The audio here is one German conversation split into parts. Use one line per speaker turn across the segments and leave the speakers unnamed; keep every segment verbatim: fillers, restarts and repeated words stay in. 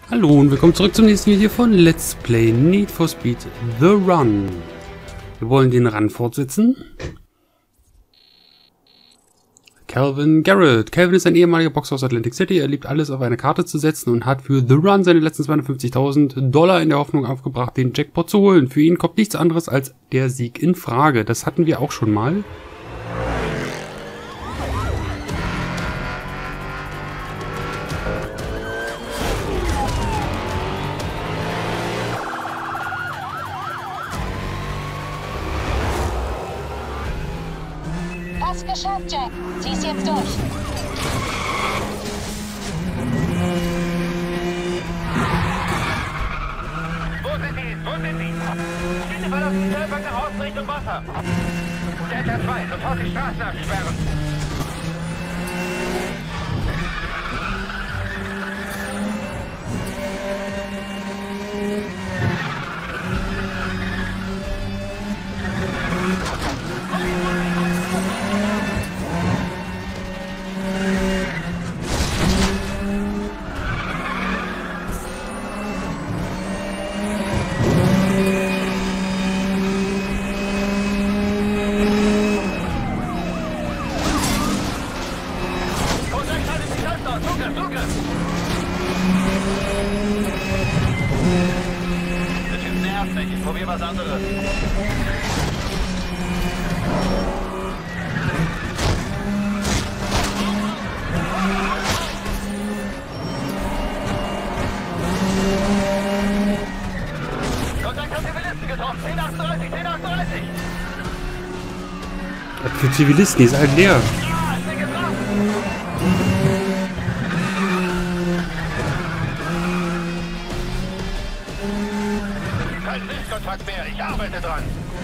Hallo und willkommen zurück zum nächsten Video von Let's Play Need for Speed The Run. Wir wollen den Run fortsetzen. Calvin Garrett. Calvin ist ein ehemaliger Boxer aus Atlantic City. Er liebt alles auf eine Karte zu setzen und hat für The Run seine letzten zweihundertfünfzigtausend Dollar in der Hoffnung aufgebracht, den Jackpot zu holen. Für ihn kommt nichts anderes als der Sieg in Frage. Das hatten wir auch schon mal.
Hast geschafft, Jack. Zieh's jetzt durch.
Wo sind Sie? Wo sind Sie? Bitte verlassen die Felder nach Osten Richtung Wasser. Delta zwei, sofort die Straße absperren. Der Typ nervt mich. Ich probier was anderes. Kontakt an Zivilisten getroffen. zehn achtunddreißig, zehn achtunddreißig.
Was für Zivilisten? Die ist halt leer.
Ah, ich bin getroffen. Kein Sichtkontakt mehr. Ich arbeite dran.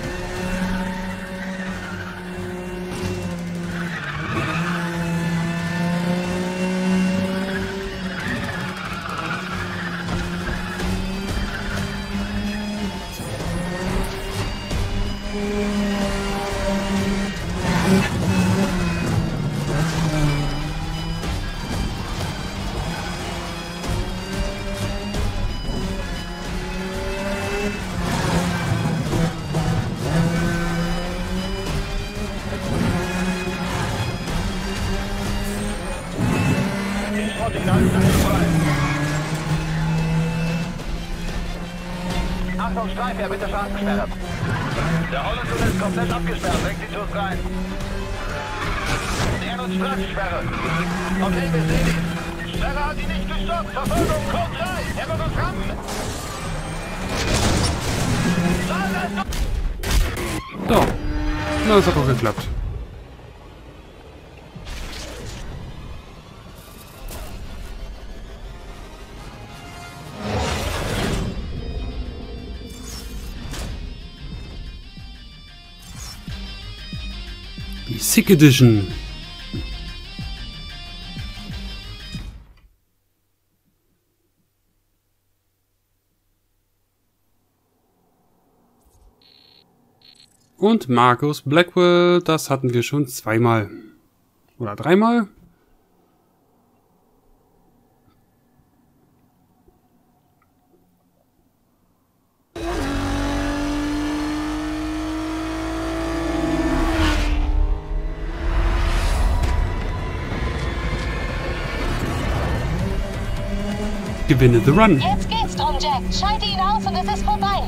Achtung, Streifenwehr, bitte Straßensperre. Der Hollandtunnel ist komplett abgesperrt. Lenkt Sie zu uns rein. Nähern uns Straßensperre. Okay, wir sehen ihn. Sperre hat ihn nicht gestoppt. Verfolgung, kommt rein. Er wird uns rammen.
So. Na, das hat auch geklappt. Die Sick Edition. Und Marcus Blackwell, das hatten wir schon zweimal. Oder dreimal. Gewinne The Run.
Jetzt geht's drum, Jack. Schalte ihn aus und es ist vorbei.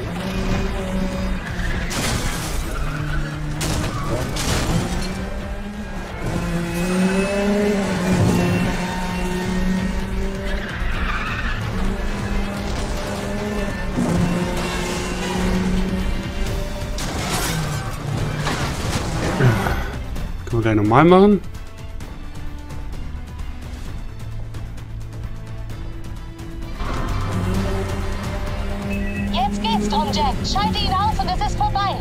Können wir gleich nochmal machen.
Jetzt geht's drum, Jack. Schalte ihn aus und es ist vorbei.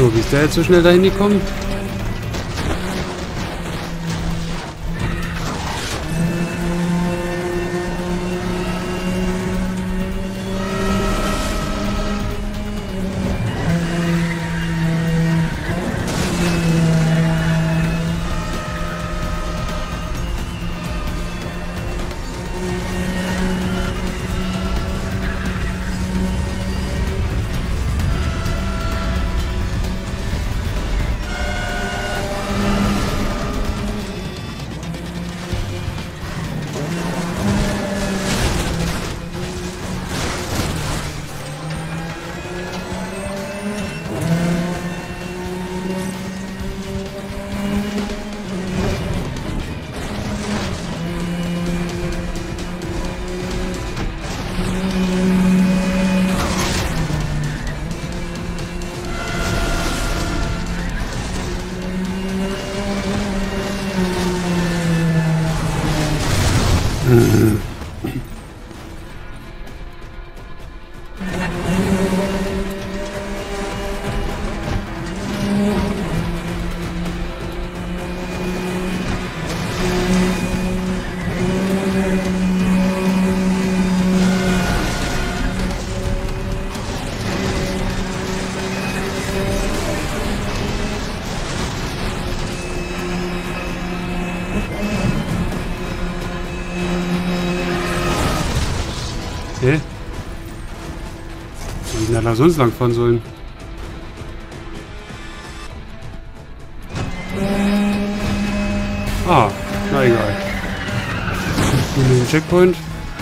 So, wie ist der jetzt so schnell dahin gekommen? Okay. Wie hätten wir sonst lang fahren sollen? Ah, na egal. Hier den Checkpoint.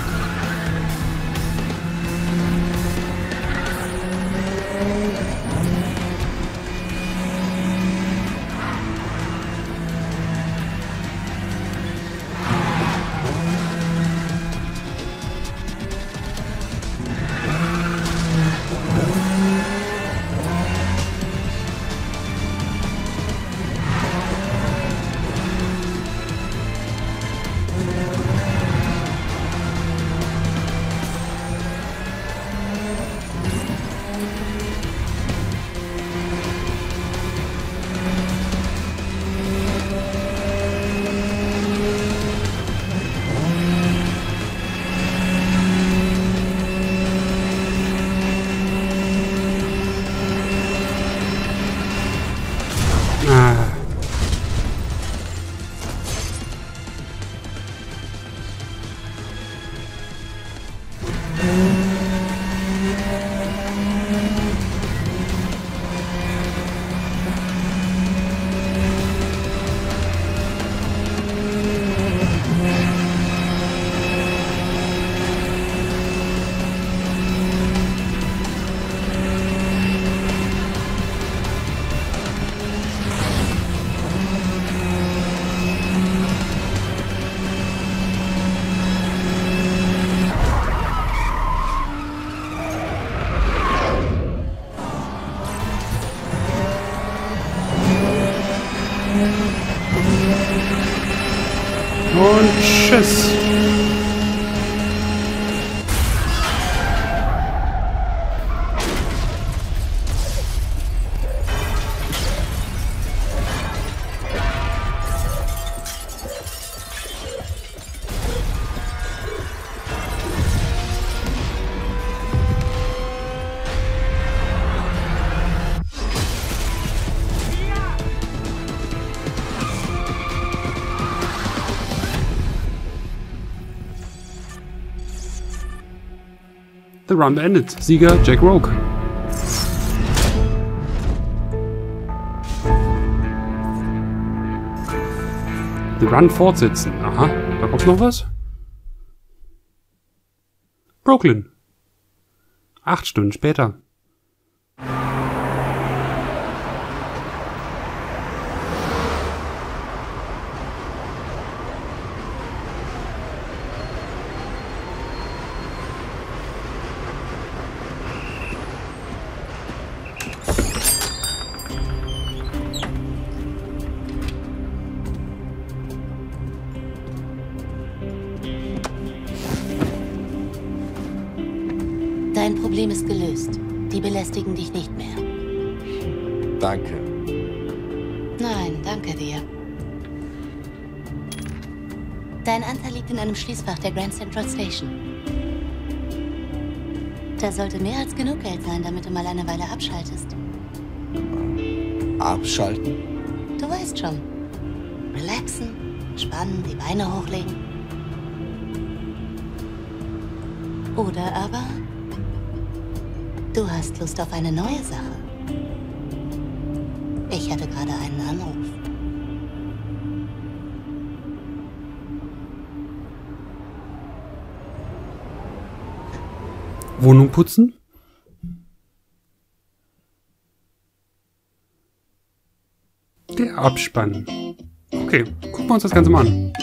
Und tschüss. The Run beendet. Sieger Jack Rogue. The Run fortsetzen. Aha, da kommt noch was. Brooklyn. Acht Stunden später.
Dein Problem ist gelöst. Die belästigen dich nicht mehr. Danke.
Nein, danke dir. Dein Anteil liegt in einem Schließfach der Grand Central Station. Da sollte mehr als genug Geld sein, damit du mal eine Weile abschaltest.
Abschalten?
Du weißt schon. Relaxen, entspannen, die Beine hochlegen. Oder aber du hast Lust auf eine neue Sache. Ich hatte gerade einen Anruf.
Wohnung putzen? Der Abspann. Okay, gucken wir uns das Ganze mal an.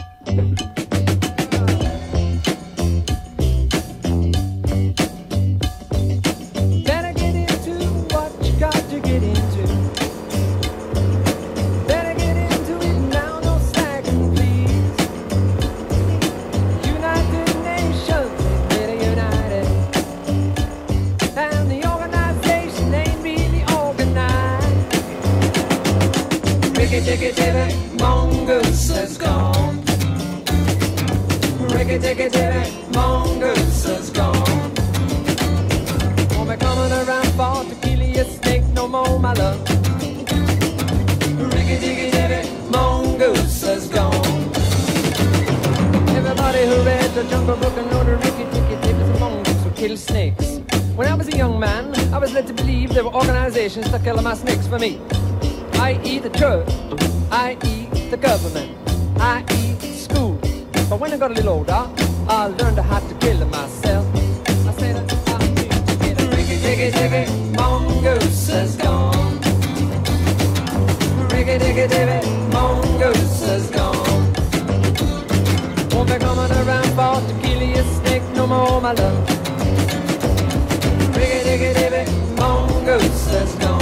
Ricky-ticky-ticky, mongoose has gone. Ricky-ticky-ticky, mongoose has gone. Won't be coming around for to kill you, snake no more, my love. Ricky-ticky-ticky, mongoose has gone. Everybody who read the Jungle Book and know the Ricky-ticky-ticky is a mongoose who kills snakes. When I was a young man, I was led to believe there were organizations that kill my snakes for me. that is the church, that is the government, that is school. But when I got a little older, I learned how to kill myself. I said, I need to get a ricky-ticky-ticky, mongoose has gone. Ricky-ticky-ticky, mongoose has gone. Won't be coming around for to kill you, snake no more, my love. Ricky-ticky-ticky, mongoose has gone.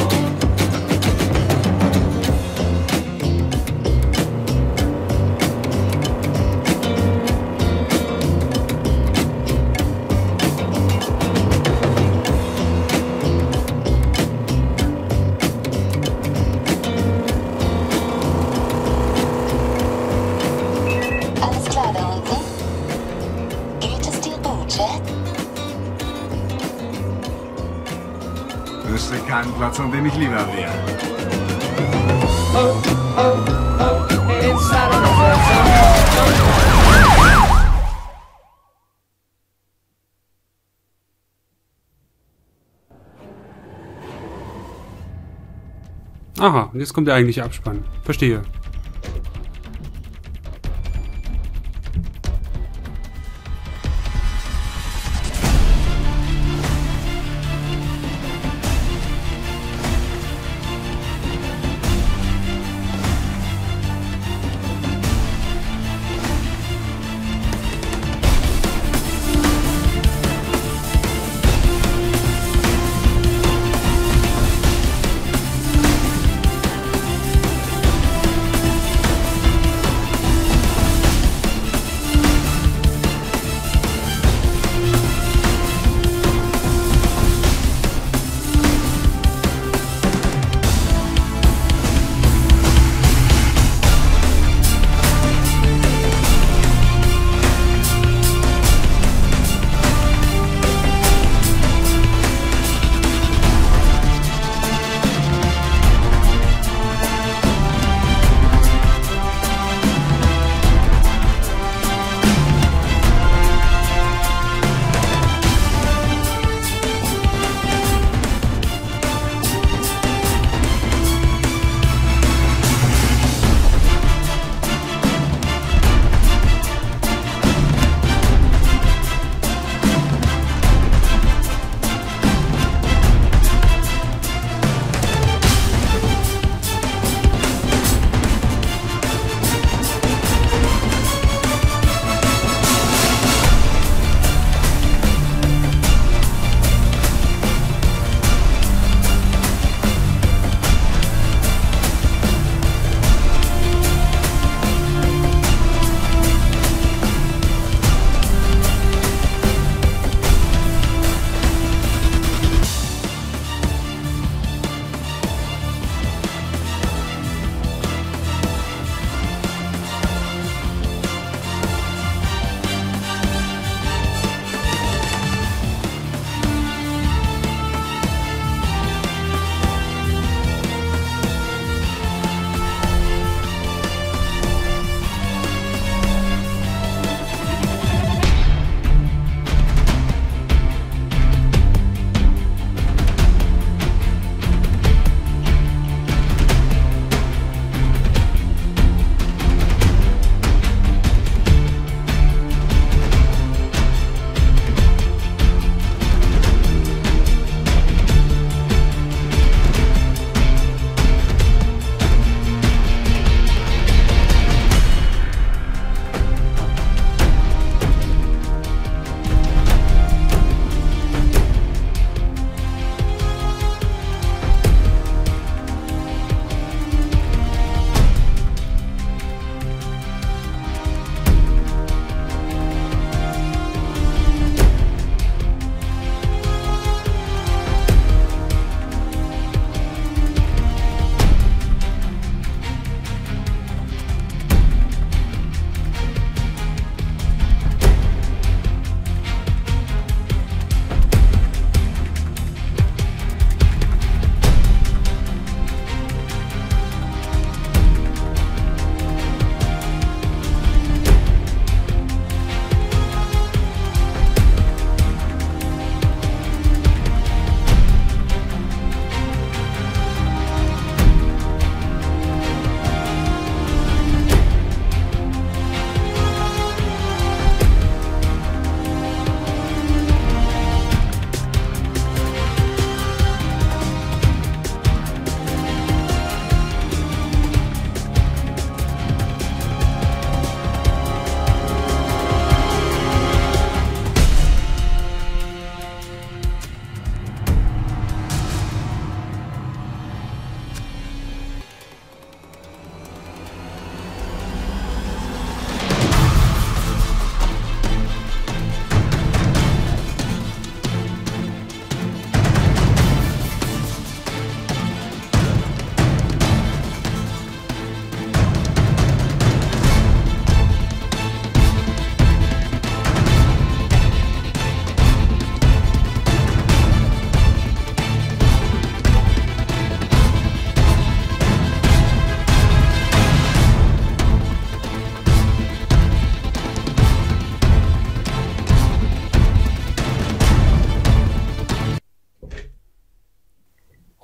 Wüsste keinen Platz, an dem ich lieber wäre.
Oh, oh, oh, inside of
Aha, und jetzt kommt der eigentliche Abspann. Verstehe.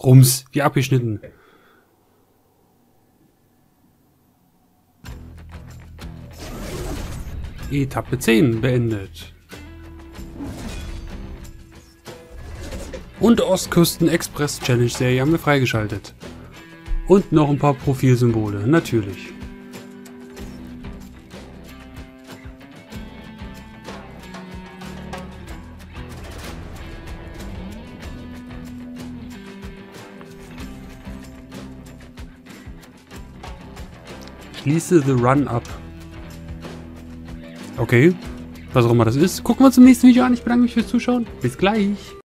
Rums, wie abgeschnitten. Etappe zehn beendet. Und Ostküsten Express Challenge Serie haben wir freigeschaltet. Und noch ein paar Profilsymbole, natürlich. Schließe The Run ab. Okay, was auch immer das ist, gucken wir uns im nächsten Video an. Ich bedanke mich fürs Zuschauen. Bis gleich.